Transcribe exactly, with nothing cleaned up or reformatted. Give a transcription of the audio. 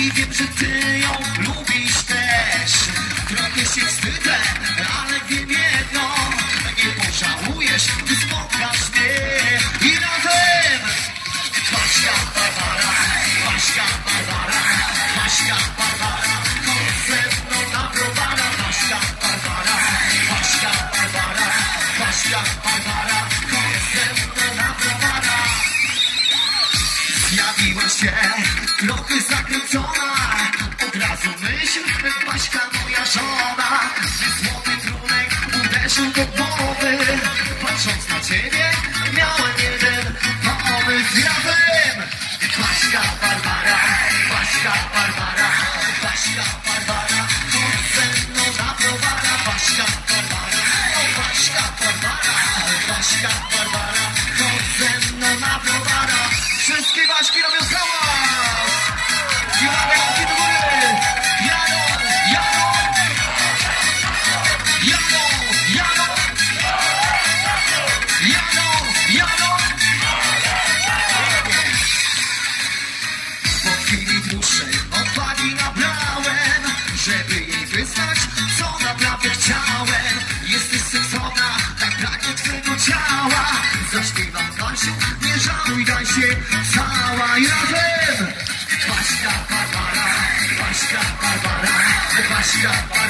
i wiem, że ty ją lubisz też. Trochę się wstydzę, ale wiem jedno, nie pożałujesz, gdy spotkasz mnie. I razem Baśka Barbara, Baśka Barbara, Baśka Barbara, chodź ze mną na browara. Baśka Barbara, Baśka Barbara, Baśka Barbara, chodź ze mną na browara. Zjawiła się trochę zakręcona, od razu myśl, Baśka moja żona. Złoty trunek uderzył do głowy, patrząc na ciebie miałem jeden pomysł. Razem Baśka Barbara, Baśka Barbara, Baśka Barbara, chodź ze mną na browara. Baśka Barbara, o Baśka Barbara, Baśka Barbara, chodź ze mną na browara. Wszystkie Baśki robią hałas! I mamy ręki do góry! Jadą, jadą! Jadą, jadą! Jadą, jadą! Po chwili dłuższej odwagi nabrałem, żeby jej wyznać, co naprawdę chciałem. Jesteś seksowna, tak pragnę twego ciała. Zaśpiewam w końcu, nie żałuj, daj się cała. I razem Baśka Barbara, Baśka Barbara, Baśka Barbara.